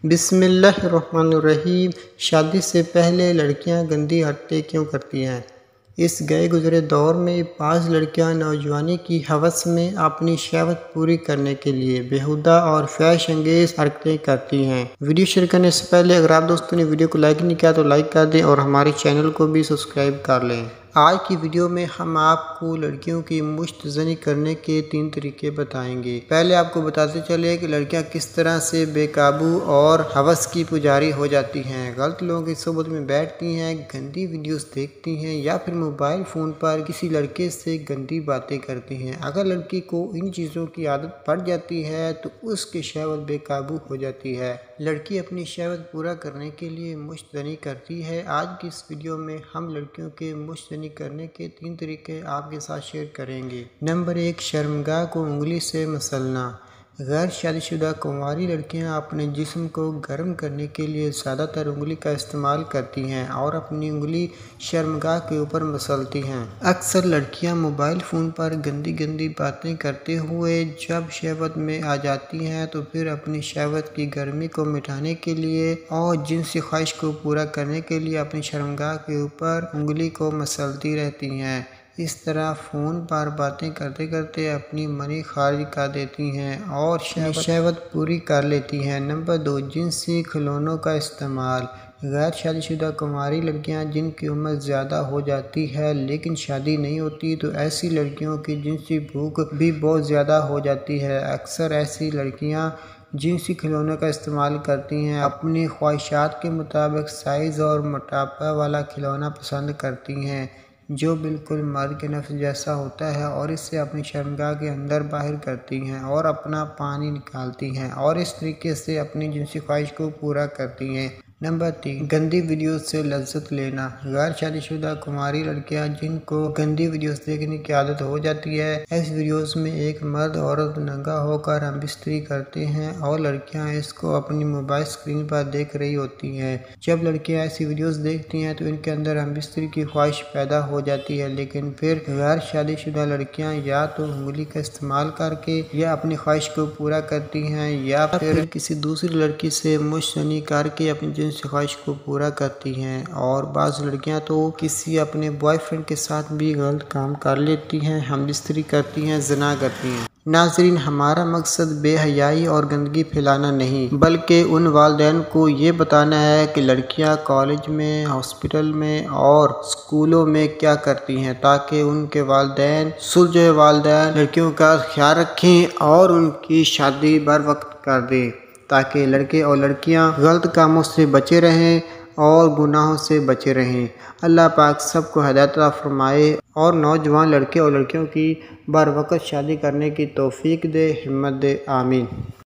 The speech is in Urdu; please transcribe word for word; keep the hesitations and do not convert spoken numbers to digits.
بسم اللہ الرحمن الرحیم۔ شادی سے پہلے لڑکیاں گندی حرکتیں کیوں کرتی ہیں؟ اس گئے گزرے دور میں بعض لڑکیاں نوجوانی کی ہوس میں اپنی شہوت پوری کرنے کے لیے بیہودہ اور فحش انگیز حرکتیں کرتی ہیں۔ ویڈیو شیئر کرنے سے پہلے اگر آپ دوستوں نے ویڈیو کو لائک نہیں کیا تو لائک کر دیں اور ہمارے چینل کو بھی سبسکرائب کر لیں۔ آج کی ویڈیو میں ہم آپ کو لڑکیوں کی مشت زنی کرنے کے تین طریقے بتائیں گے۔ پہلے آپ کو بتاتے چلے کہ لڑکیاں کس طرح سے بے قابو اور ہوس کی پجاری ہو جاتی ہیں، غلط لوگوں کی صحبت میں بیٹھتی ہیں، گندی ویڈیوز دیکھتی ہیں یا پھر موبائل فون پر کسی لڑکے سے گندی باتیں کرتی ہیں۔ اگر لڑکی کو ان چیزوں کی عادت پڑ جاتی ہے تو اس کی شہوت بے قابو ہو جاتی ہے۔ لڑکی اپنی شہوت پورا کرنے کے لیے مشت زنی کرتی ہے۔ آج کی اس ویڈیو میں ہم لڑکیوں کے مشت زنی کرنے کے تین طریقے آپ کے ساتھ شیئر کریں گے۔ نمبر ایک، شرمگاہ کو انگلی سے مسلنا۔ غیر شادی شدہ کنواری لڑکیاں اپنے جسم کو گرم کرنے کے لیے زیادہ تر انگلی کا استعمال کرتی ہیں اور اپنی انگلی شرمگاہ کے اوپر مسلتی ہیں۔ اکثر لڑکیاں موبائل فون پر گندی گندی باتیں کرتے ہوئے جب شہوت میں آ جاتی ہیں تو پھر اپنی شہوت کی گرمی کو مٹانے کے لیے اور جنسی خواہش کو پورا کرنے کے لیے اپنی شرمگاہ کے اوپر انگلی کو مسلتی رہتی ہیں۔ اس طرح فون پر باتیں کرتے کرتے اپنی منی خارج کر دیتی ہیں اور شہوت پوری کر لیتی ہیں۔ نمبر دو، جنسی کھلونوں کا استعمال۔ غیر شادی شدہ کنواری لڑکیاں جن کی عمر زیادہ ہو جاتی ہے لیکن شادی نہیں ہوتی تو ایسی لڑکیوں کی جنسی بھوک بھی بہت زیادہ ہو جاتی ہے۔ اکثر ایسی لڑکیاں جنسی کھلونوں کا استعمال کرتی ہیں، اپنی خواہشات کے مطابق سائز اور موٹاپا والا کھلونا پسند کرتی ہیں جو بالکل مرد کے نفس جیسا ہوتا ہے اور اسے اپنی شرمگاہ کے اندر باہر کرتی ہیں اور اپنا پانی نکالتی ہیں اور اس طریقے سے اپنی جنسی خواہش کو پورا کرتی ہیں۔ نمبر تین، گندی ویڈیوز سے لذت لینا۔ غیر شادی شدہ کنواری لڑکیاں جن کو گندی ویڈیوز دیکھنے کی عادت ہو جاتی ہے، ایسی ویڈیوز میں ایک مرد عورت ننگا ہو کر ہم بستری کرتے ہیں اور لڑکیاں اس کو اپنی موبائل اسکرین پر دیکھ رہی ہوتی ہیں۔ جب لڑکیاں ایسی ویڈیوز دیکھتی ہیں تو ان کے اندر ہم بستری کی خواہش پیدا ہو جاتی ہے، لیکن پھر غیر شادی شدہ لڑکیاں یا تو انگلی کا استعمال کر کے یا اپنی خواہش کو پورا کرتی ہیں یا پھر کسی دوسری لڑکی سے مشت زنی کر کے اپنی جنسی خواہش کو پورا کرتی ہیں، اور بعض لڑکیاں تو کسی اپنے بوائے فرینڈ کے ساتھ بھی غلط کام کر لیتی ہیں، ہم بستری کرتی ہیں، زنا کرتی ہیں۔ ناظرین، ہمارا مقصد بے حیائی اور گندگی پھیلانا نہیں بلکہ ان والدین کو یہ بتانا ہے کہ لڑکیاں کالج میں، ہاسپٹل میں اور اسکولوں میں کیا کرتی ہیں تاکہ ان کے والدین سلجھے والدین لڑکیوں کا خیال رکھیں اور ان کی شادی بر وقت کر دیں تاکہ لڑکے اور لڑکیاں غلط کاموں سے بچے رہیں اور گناہوں سے بچے رہیں۔ اللہ پاک سب کو ہدایت عطا فرمائے اور نوجوان لڑکے اور لڑکیوں کی بر وقت شادی کرنے کی توفیق دے، ہمت دے، آمین۔